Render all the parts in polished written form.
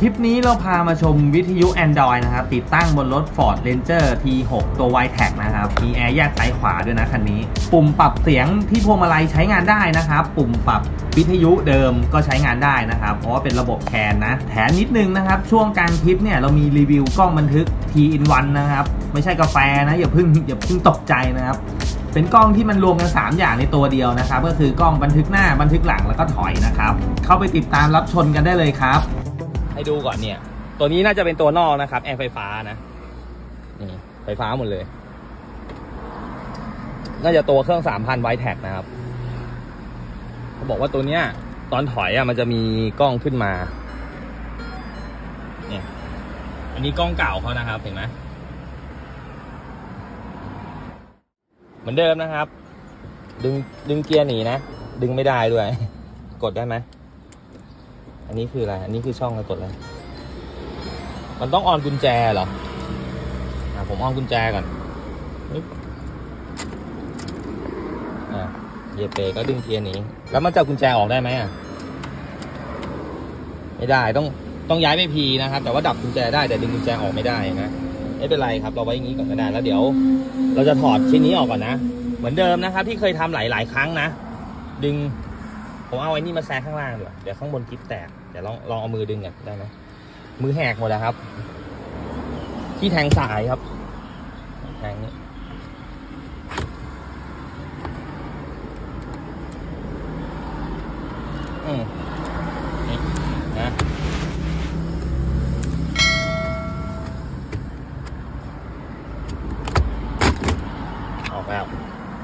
ลิปนี้เราพามาชมวิทยุ Android นะครับติดตั้งบนรถ Ford Ranger T6 ตัว Y-Tac นะครับมีแอร์แยกซ้ายขวาด้วยนะคันนี้ปุ่มปรับเสียงที่พวงมาลัยใช้งานได้นะครับปุ่มปรับวิทยุเดิมก็ใช้งานได้นะครับเพราะว่าเป็นระบบแคนนะแถมนิดนึงนะครับช่วงกลางคลิปเนี่ยเรามีรีวิวกล้องบันทึก T-in-1 นะครับไม่ใช่กาแฟนะอย่าเพิ่งตกใจนะครับเป็นกล้องที่มันรวมกัน3อย่างในตัวเดียวนะครับก็คือกล้องบันทึกหน้าบันทึกหลังแล้วก็ถอยนะครับเข้าไปติดตามรับชมกันได้เลยครับให้ดูก่อนเนี่ยตัวนี้น่าจะเป็นตัวนอกนะครับแอร์ไฟฟ้านะนี่ไฟฟ้าหมดเลยน่าจะตัวเครื่อง 3,000 Y-Tac นะครับเขาบอกว่าตัวเนี้ยตอนถอยมันจะมีกล้องขึ้นมาเนี่ยอันนี้กล้องเก่าเขานะครับเห็นไหมเหมือนเดิมนะครับดึงเกียร์หนีนะดึงไม่ได้ด้วยกดได้ไหมอันนี้คืออะไรอันนี้คือช่องกดอะไรมันต้องออนกุญแจเหรอผมออนกุญแจก่อนเหยียบเบรกก็ดึงเกียร์หนีแล้วมันจะกุญแจออกได้ไหมไม่ได้ต้องย้ายไปพีนะครับแต่ว่าดับกุญแจได้แต่ดึงกุญแจออกไม่ได้นะไม่เป็นไรครับเราไว้อย่างนี้ก่อนก็ได้แล้วเดี๋ยวเราจะถอดชิ้นนี้ออกก่อนนะเหมือนเดิมนะครับที่เคยทำหลายครั้งนะดึงผมเอาไอ้นี่มาแซะข้างล่างด้วยเดี๋ยวข้างบนกิ๊บแตกเดี๋ยวลองเอามือดึงกันได้ไหมมือแหกหมดแล้วครับที่แทงสายครับแทงนี้นี่นะออกแล้ว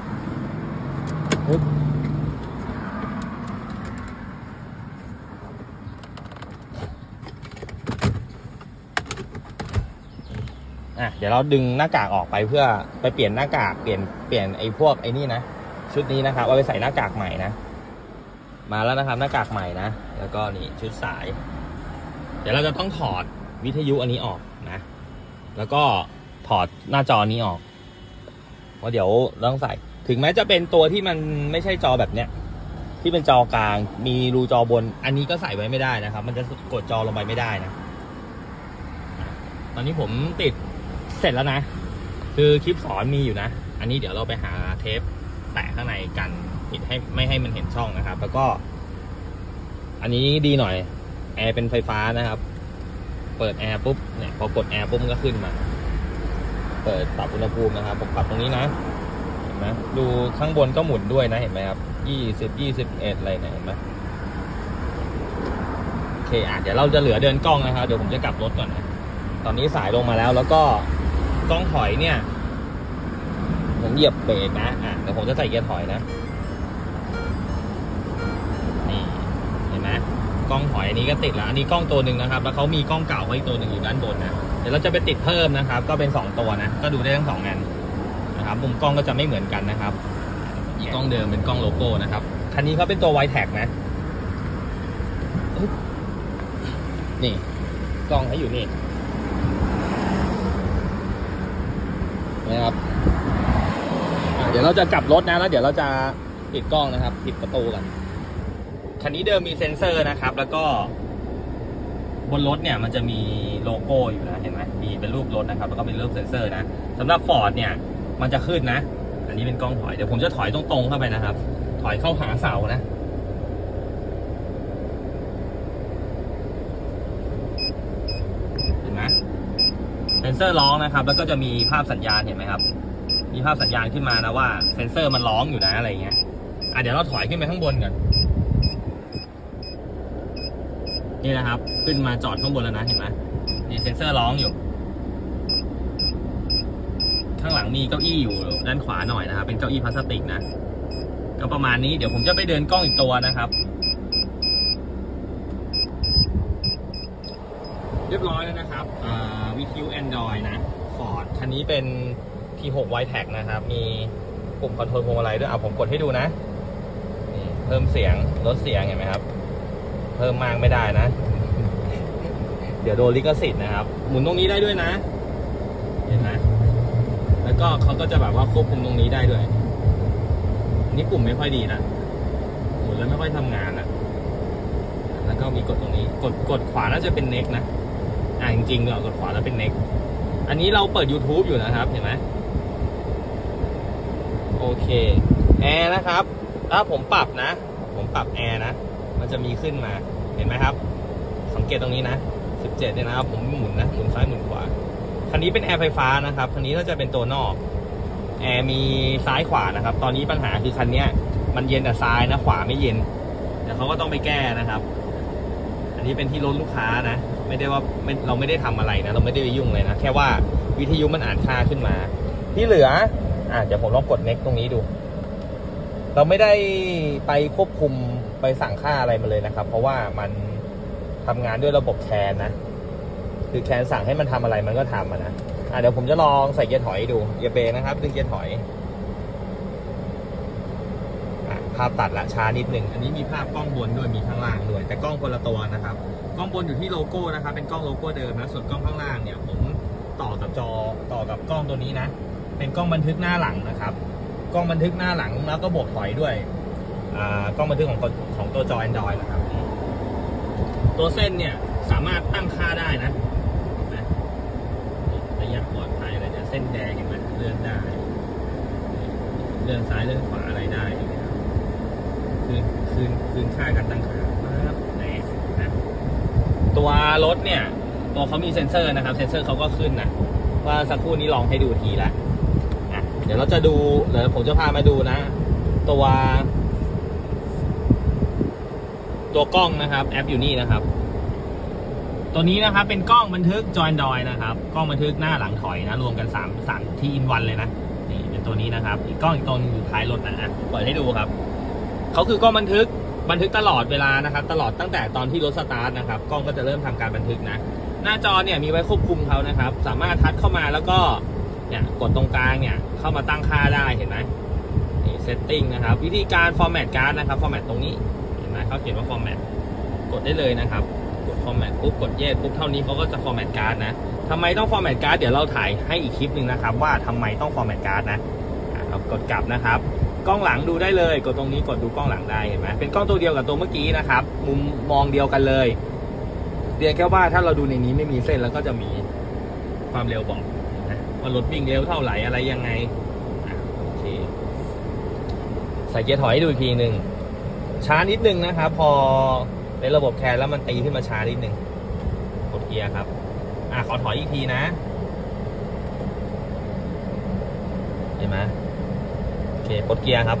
เดี๋ยวเราดึงหน้ากากออกไปเพื่อไปเปลี่ยนหน้ากากเปลี่ยนไอ้พวกไอ้นี่นะชุดนี้นะครับเอาไปใส่หน้ากากใหม่นะมาแล้วนะครับหน้ากากใหม่นะแล้วก็นี่ชุดสายเดี๋ยวเราจะต้องถอดวิทยุอันนี้ออกนะแล้วก็ถอดหน้าจอนี้ออกเพราะเดี๋ยวต้องใส่ถึงแม้จะเป็นตัวที่มันไม่ใช่จอแบบเนี้ยที่เป็นจอกลางมีรูจอบนอันนี้ก็ใส่ไว้ไม่ได้นะครับมันจะกดจอลงไปไม่ได้นะตอนนี้ผมติดเสร็จแล้วนะคือคลิปสอนมีอยู่นะอันนี้เดี๋ยวเราไปหาเทปแตะข้างในกันปิดให้ไม่ให้มันเห็นช่องนะครับแล้วก็อันนี้ดีหน่อยแอร์เป็นไฟฟ้านะครับเปิดแอร์ปุ๊บเนี่ยพอกดแอร์ปุ๊บก็ขึ้นมาเปิดปรับอุณหภูมินะครับผมปรับตรงนี้นะเห็นไหมดูข้างบนก็หมุนด้วยนะเห็นไหมครับ20 21อะไรเนี่ยเห็นไหมโอเคเดี๋ยวเราจะเหลือเดินกล้องนะครับเดี๋ยวผมจะกลับรถก่อนนะตอนนี้สายลงมาแล้วก็กล้องถอยเนี่ยผมเหยียบเบรกนะเดี๋ยวผมจะใส่เกียร์ถอยนะนี่เห็นไหมกล้องถอยอันนี้ก็ติดแล้วอันนี้กล้องตัวหนึ่งนะครับแล้วเขามีกล้องเก่าไว้อีกตัวหนึ่งอยู่ด้านบนนะเดี๋ยวเราจะไปติดเพิ่มนะครับก็เป็น2ตัวนะก็ดูได้ทั้ง2 อันนะครับมุมกล้องก็จะไม่เหมือนกันนะครับอีกกล้องเดิมเป็นกล้องโลโก้นะครับคันนี้เขาเป็นตัว Y-Tac นะนี่กล้องให้อยู่นี่นะครับเดี๋ยวเราจะกลับรถนะแล้วเดี๋ยวเราจะปิดกล้องนะครับปิดประตูกันคันนี้เดิมมีเซ็นเซอร์นะครับแล้วก็บนรถเนี่ยมันจะมีโลโก้อยู่นะเห็นไหมมีเป็นรูปรถนะครับแล้วก็เป็นรูปเซ็นเซอร์นะสำหรับ Ford เนี่ยมันจะขึ้นนะอันนี้เป็นกล้องถอยเดี๋ยวผมจะถอยตรงๆเข้าไปนะครับถอยเข้าหาเสานะเห็นไหมเซ็นเซอร์ร้องนะครับแล้วก็จะมีภาพสัญญาณเห็นไหมครับมีภาพสัญญาณขึ้นมานะว่าเซ็นเซอร์มันร้องอยู่นะอะไรเงี้ยเดี๋ยวเราถอยขึ้นไปข้างบนกันนี่นะครับขึ้นมาจอดข้างบนแล้วนะเห็นไหมนี่เซ็นเซอร์ร้องอยู่ข้างหลังมีเก้าอี้อยู่ด้านขวาหน่อยนะครับเป็นเก้าอี้พลาสติกนะก็ประมาณนี้เดี๋ยวผมจะไปเดินกล้องอีกตัวนะครับเรียบร้อยแล้วนะครับวิทยุ Android นะ Ford คันนี้เป็น T6 Y-Tac นะครับมีปุ่มคอนโทรลพวงมาลัยด้วยผมกดให้ดูนะนี่เพิ่มเสียงลดเสียงเห็นไหมครับเพิ่มมากไม่ได้นะเดี๋ยวโดนลิขสิทธิ์นะครับหมุนตรงนี้ได้ด้วยนะเห็นไหมแล้วก็เขาก็จะแบบว่าควบคุมตรงนี้ได้ด้วยนี่ปุ่มไม่ค่อยดีนะหมุนแล้วไม่ค่อยทำงานนะแล้วก็มีกดตรงนี้กดขวาน่าจะเป็นเน็กนะจริงๆกดขวาแล้วเป็นเน็กอันนี้เราเปิด YouTube อยู่นะครับเห็นไหมโอเคแอร์นะครับถ้าผมปรับแอร์นะมันจะมีขึ้นมาเห็นไหมครับสังเกตตรงนี้นะ17เนี่ยนะครับผมหมุนซ้ายหมุนขวาคันนี้เป็นแอร์ไฟฟ้านะครับคันนี้ก็จะเป็นตัวนอกแอร์มีซ้ายขวานะครับตอนนี้ปัญหาคือคันนี้มันเย็นแต่ซ้ายนะขวาไม่เย็นเดี๋ยวเขาก็ต้องไปแก้นะครับอันนี้เป็นที่รถลูกค้านะไม่ได้ว่าเราไม่ได้ทำอะไรนะเราไม่ได้ไปยุ่งเลยนะแค่ว่าวิทยุมันอ่านค่าขึ้นมาที่เหลือเดี๋ยวผมลองกดเน็กตรงนี้ดูเราไม่ได้ไปควบคุมไปสั่งค่าอะไรมาเลยนะครับเพราะว่ามันทำงานด้วยระบบแคนนะคือแคนสั่งให้มันทำอะไรมันก็ทำนะเดี๋ยวผมจะลองใส่เกียร์ถอยดูเกียร์เบรกนะครับดึงเกียร์ถอยภาพตัดละช้านิดหนึ่งอันนี้มีภาพกล้องบนด้วยมีข้างล่างด้วยแต่กล้องคนละตัวนะครับกล้องบนอยู่ที่โลโก้นะครับเป็นกล้องโลโก้เดิมนะส่วนกล้องข้างล่างเนี่ยผมต่อกับกล้องตัวนี้นะเป็นกล้องบันทึกหน้าหลังนะครับกล้องบันทึกหน้าหลังแล้วก็บวกถอยด้วยกล้องบันทึกของตัวจอ Android นะครับตัวเส้นเนี่ยสามารถตั้งค่าได้นะระยะปลอดภัยอะไรเนี่ยเส้นแดงเห็นไหมเลื่อนได้เลื่อนซ้ายเลื่อนขวาอะไรได้นะครับคืนค่าการตั้งค่านะตัวรถเนี่ยตัวเขามีเซ็นเซอร์นะครับเซ็นเซอร์เขาก็ขึ้นนะว่าสักครู่นี้ลองให้ดูทีละเดี๋ยวเราจะดูเดี๋ยวผมจะพามาดูนะตัวกล้องนะครับแอปอยู่นี่นะครับตัวนี้นะครับเป็นกล้องบันทึกจอ Android นะครับกล้องบันทึกหน้าหลังถอยนะรวมกัน3ที่อินวันเลยนะนี่เป็นตัวนี้นะครับอีกกล้องอีกตัวนึงอยู่ท้ายรถนะเปิดให้ดูครับเขาคือกล้องบันทึกตลอดเวลานะครับตลอดตั้งแต่ตอนที่รถสตาร์ทนะครับกล้องก็จะเริ่มทำการบันทึกนะหน้าจอเนี่ยมีไว้ควบคุมเขานะครับสามารถทัชเข้ามาแล้วก็เนี่ยกดตรงกลางเนี่ยเข้ามาตั้งค่าได้เห็นไหมนี่เซตติ้งนะครับวิธีการ format card นะครับ format ตรงนี้เห็นไหมเขาเขียนว่า format กดได้เลยนะครับกด format ปุ๊บกดเยสปุ๊บเท่านี้เขาก็จะ format card นะทำไมต้อง format card เดี๋ยวเราถ่ายให้อีกคลิปหนึ่งนะครับว่าทำไมต้อง format card นะเรากดกลับนะครับกล้องหลังดูได้เลยกดตรงนี้กดดูกล้องหลังได้เห็นไหมเป็นกล้องตัวเดียวกับตัวเมื่อกี้นะครับมุมมองเดียวกันเลยเพียงแค่ว่าถ้าเราดูในนี้ไม่มีเส้นแล้วก็จะมีความเร็วบอกว่ารถวิ่งเร็วเท่าไหร่อะไรยังไงโอเคใส่เกียร์ถอยให้ดูอีกทีหนึ่งช้านิดนึงนะครับพอในระบบแคร์แล้วมันตีขึ้นมาช้านิดนึงกดเกียร์ครับขอถอยอีกทีนะเห็นไหมโอเคกดเกียร์ครับ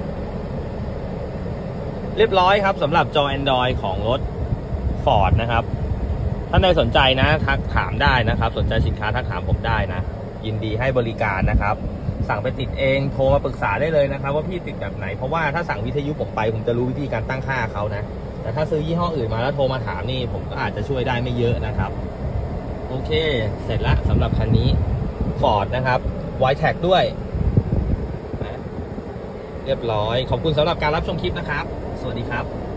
เรียบร้อยครับสำหรับจอ Android ของรถ Ford นะครับท่านใดสนใจนะทักถามได้นะครับสนใจสินค้าทักถามผมได้นะยินดีให้บริการนะครับสั่งไปติดเองโทรมาปรึกษาได้เลยนะครับว่าพี่ติดแบบไหนเพราะว่าถ้าสั่งวิทยุผมไปผมจะรู้วิธีการตั้งค่าเขานะแต่ถ้าซื้อยี่ห้ออื่นมาแล้วโทรมาถามนี่ผมก็อาจจะช่วยได้ไม่เยอะนะครับโอเคเสร็จละสำหรับคันนี้ Ford นะครับ Y-Tag ด้วยเรียบร้อยขอบคุณสำหรับการรับชมคลิปนะครับสวัสดีครับ